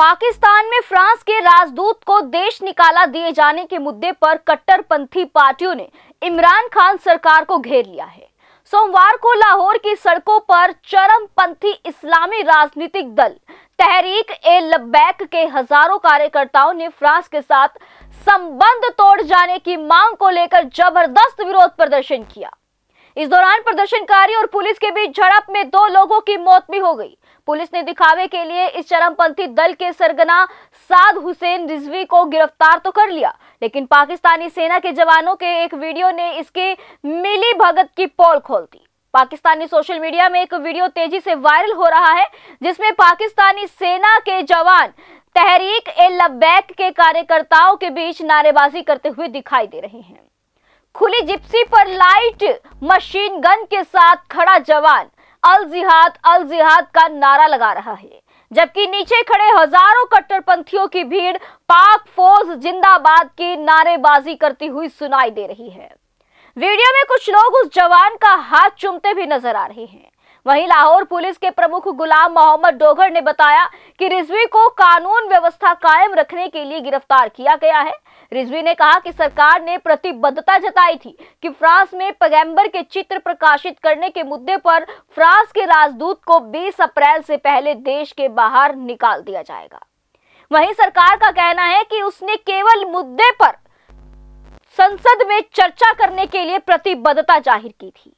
पाकिस्तान में फ्रांस के राजदूत को देश निकाला दिए जाने के मुद्दे पर कट्टरपंथी पार्टियों ने इमरान खान सरकार को घेर लिया है। सोमवार को लाहौर की सड़कों पर चरमपंथी इस्लामी राजनीतिक दल तहरीक-ए-लब्बैक के हजारों कार्यकर्ताओं ने फ्रांस के साथ संबंध तोड़ जाने की मांग को लेकर जबरदस्त विरोध प्रदर्शन किया। इस दौरान प्रदर्शनकारी और पुलिस के बीच झड़प में 2 लोगों की मौत भी हो गई। पुलिस ने दिखावे के लिए इस चरमपंथी दल के सरगना साद हुसैन रिजवी को गिरफ्तार तो कर लिया, लेकिन पाकिस्तानी सेना के जवानों के एक वीडियो ने इसके मिली भगत की पोल खोल दी। पाकिस्तानी सोशल मीडिया में एक वीडियो तेजी से वायरल हो रहा है, जिसमें पाकिस्तानी सेना के जवान तहरीक-ए-लब्बैक के कार्यकर्ताओं के बीच नारेबाजी करते हुए दिखाई दे रहे हैं। खुली जिप्सी पर लाइट मशीन गन के साथ खड़ा जवान अल जिहाद का नारा लगा रहा है, जबकि नीचे खड़े हजारों कट्टरपंथियों की भीड़ पाक फौज जिंदाबाद की नारेबाजी करती हुई सुनाई दे रही है। वीडियो में कुछ लोग उस जवान का हाथ चूमते भी नजर आ रहे हैं। वहीं लाहौर पुलिस के प्रमुख गुलाम मोहम्मद डोगर ने बताया कि रिजवी को कानून व्यवस्था कायम रखने के लिए गिरफ्तार किया गया है। रिजवी ने कहा कि सरकार ने प्रतिबद्धता जताई थी कि फ्रांस में पैगंबर के चित्र प्रकाशित करने के मुद्दे पर फ्रांस के राजदूत को 20 अप्रैल से पहले देश के बाहर निकाल दिया जाएगा। वहीं सरकार का कहना है कि उसने केवल मुद्दे पर संसद में चर्चा करने के लिए प्रतिबद्धता जाहिर की थी।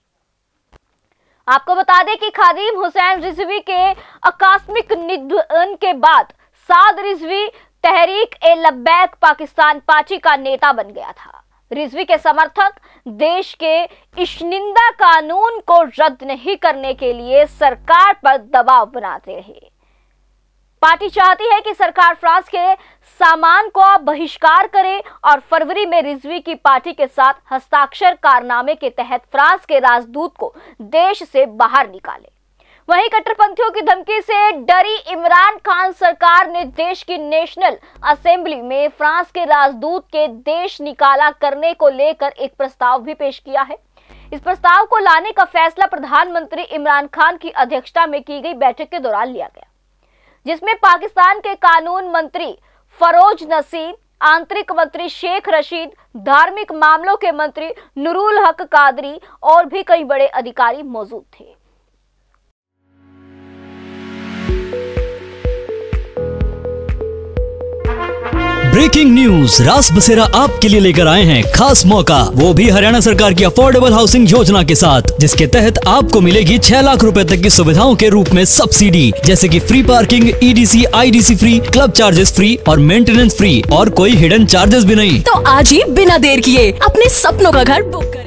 आपको बता दें कि खादिम हुसैन रिजवी के आकस्मिक निधन के बाद साद रिजवी तहरीक-ए-लब्बैक पाकिस्तान पार्टी का नेता बन गया था। रिजवी के समर्थक देश के इश्निंदा कानून को रद्द नहीं करने के लिए सरकार पर दबाव बनाते रहे। पार्टी चाहती है कि सरकार फ्रांस के सामान को बहिष्कार करे और फरवरी में रिजवी की पार्टी के साथ हस्ताक्षर कारनामे के तहत फ्रांस के राजदूत को देश से बाहर निकाले। वहीं कट्टरपंथियों की धमकी से डरी इमरान खान सरकार ने देश की नेशनल असेंबली में फ्रांस के राजदूत के देश निकाला करने को लेकर एक प्रस्ताव भी पेश किया है। इस प्रस्ताव को लाने का फैसला प्रधानमंत्री इमरान खान की अध्यक्षता में की गई बैठक के दौरान लिया गया, जिसमें पाकिस्तान के कानून मंत्री फरोज नसीम, आंतरिक मंत्री शेख रशीद, धार्मिक मामलों के मंत्री नूरुल हक कादरी और भी कई बड़े अधिकारी मौजूद थे। ब्रेकिंग न्यूज रास बसेरा आपके लिए लेकर आए हैं खास मौका, वो भी हरियाणा सरकार की अफोर्डेबल हाउसिंग योजना के साथ, जिसके तहत आपको मिलेगी 6 लाख रुपए तक की सुविधाओं के रूप में सब्सिडी, जैसे कि free parking, EDC, IDC free, club charges free और मेंटेनेंस फ्री, और कोई हिडन चार्जेस भी नहीं। तो आज ही बिना देर किए अपने सपनों का घर बुक करें।